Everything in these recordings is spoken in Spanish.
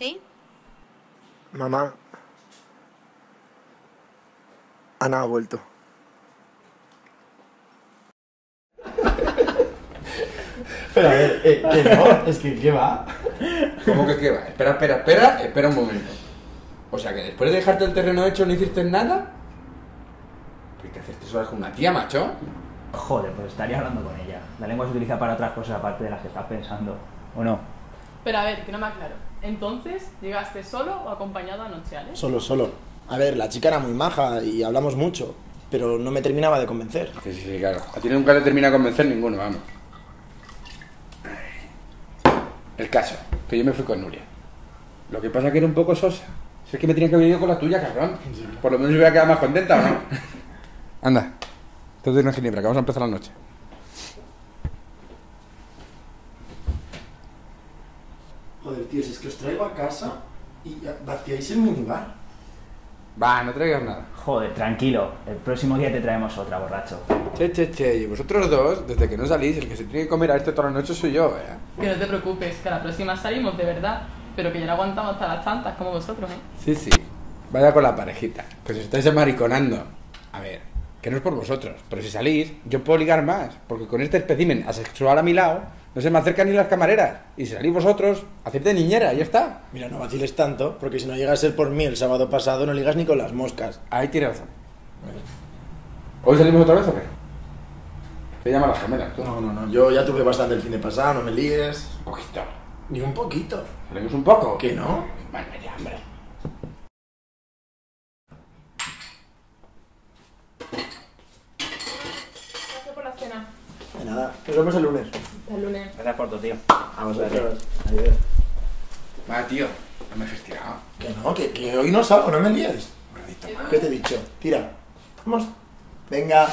¿Sí? Mamá. Ana ha vuelto. Pero a ver, que no, es que ¿qué va? ¿Cómo que qué va? Espera un momento. O sea que después de dejarte el terreno hecho no hiciste nada. ¿Por qué haces 3 horas con una tía, macho? Joder, pues estaría hablando con ella. La lengua se utiliza para otras cosas aparte de las que estás pensando, ¿o no? Pero a ver, que no me aclaro. Entonces, ¿llegaste solo o acompañado anoche, Ale? Solo. A ver, la chica era muy maja y hablamos mucho, pero no me terminaba de convencer. Sí, claro. A ti nunca te termina de convencer ninguno, vamos. El caso, que yo me fui con Nuria. Lo que pasa es que era un poco sosa. Si es que me tenía que haber ido con la tuya, cabrón. Por lo menos me hubiera quedado más contenta, ¿o no? Anda, te doy una ginebra, que vamos a empezar la noche. Joder, tío, si es que os traigo a casa y vaciáis el minibar. Va, no traigas nada. Joder, tranquilo. El próximo día te traemos otra, borracho. Che. Y vosotros dos, desde que no salís, el que se tiene que comer a este toda la noche soy yo, ¿eh? Que no te preocupes, que a la próxima salimos de verdad. Pero que ya no aguantamos hasta las tantas como vosotros, ¿eh? Sí. Vaya con la parejita, que os estáis amariconando. A ver, que no es por vosotros, pero si salís, yo puedo ligar más, porque con este espécimen asexual a mi lado, no se me acercan ni las camareras. Y si salís vosotros, haced de niñera, ya está. Mira, no vaciles tanto, porque si no llegas a ser por mí el sábado pasado, no ligas ni con las moscas. Ahí tienes razón. ¿Hoy salimos otra vez o qué? Te llama las gemelas, tú. No, yo ya tuve bastante el fin de pasado, no me líes. Un poquito. Ni un poquito. ¿Salimos un poco? ¿Que no? Bueno, ya, hombre. Gracias por la cena. De nada, nos vemos el lunes. Hasta el lunes. Gracias por tu tío. Vamos a ver. Adiós. Va, tío, no me he gestionado. Que no, que hoy no salgo, no me líes. ¿Qué te he dicho? Tira. Vamos. Venga.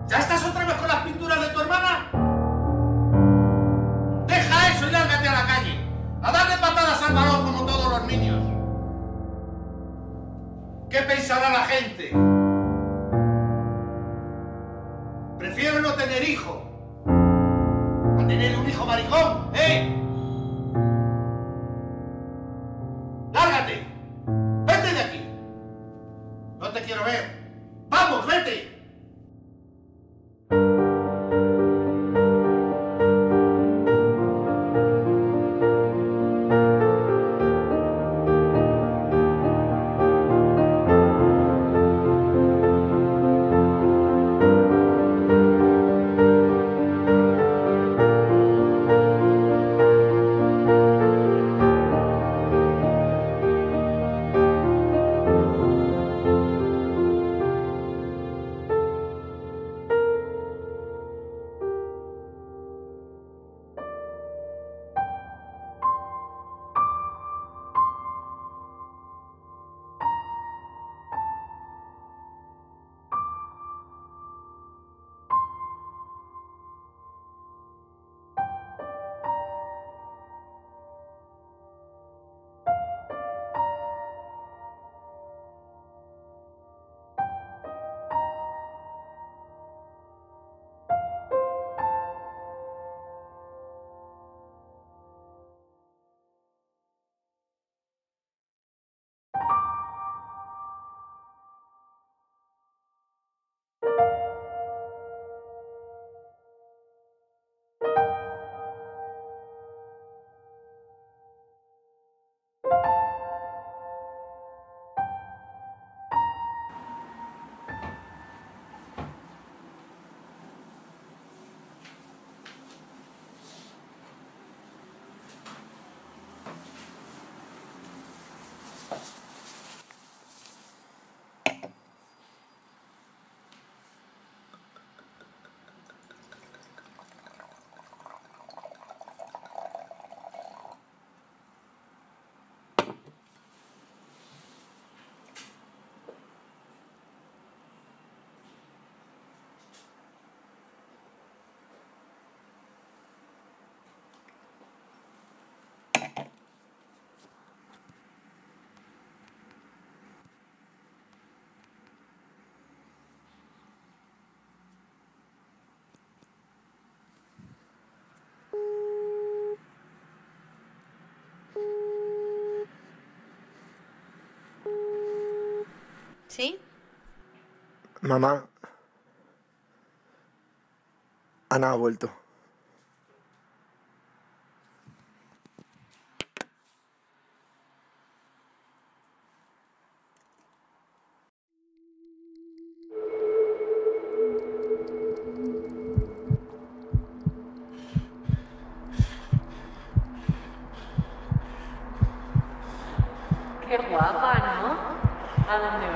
¿Ya estás otra vez con las pinturas de tu hermana? Deja eso y lárgate a la calle. A darle patadas al balón como todos los niños. ¿Qué pensará la gente? Prefiero no tener hijo a tener un hijo maricón, ¿eh? ¡Lárgate! ¡Vete de aquí! No te quiero ver. ¡Vamos, vete! ¿Sí? Mamá. Ana ha vuelto. Qué guapa, ¿no? ¿A dónde